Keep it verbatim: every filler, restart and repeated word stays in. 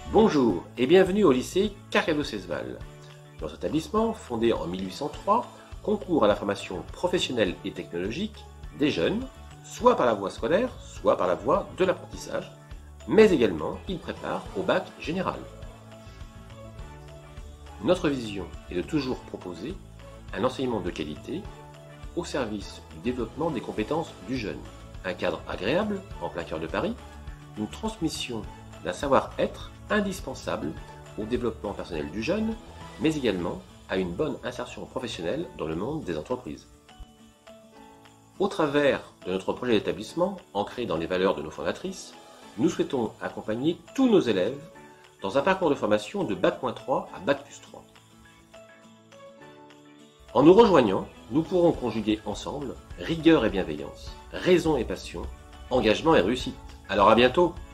Bonjour et bienvenue au lycée Carcaveau-Cesval. Notre établissement, fondé en mille huit cent trois, concourt à la formation professionnelle et technologique des jeunes, soit par la voie scolaire, soit par la voie de l'apprentissage, mais également il prépare au bac général. Notre vision est de toujours proposer un enseignement de qualité au service du développement des compétences du jeune, un cadre agréable en plein cœur de Paris, une transmission d'un savoir-être indispensable au développement personnel du jeune, mais également à une bonne insertion professionnelle dans le monde des entreprises. Au travers de notre projet d'établissement, ancré dans les valeurs de nos fondatrices, nous souhaitons accompagner tous nos élèves dans un parcours de formation de bac trois à bac plus trois. En nous rejoignant, nous pourrons conjuguer ensemble rigueur et bienveillance, raison et passion, engagement et réussite. Alors à bientôt!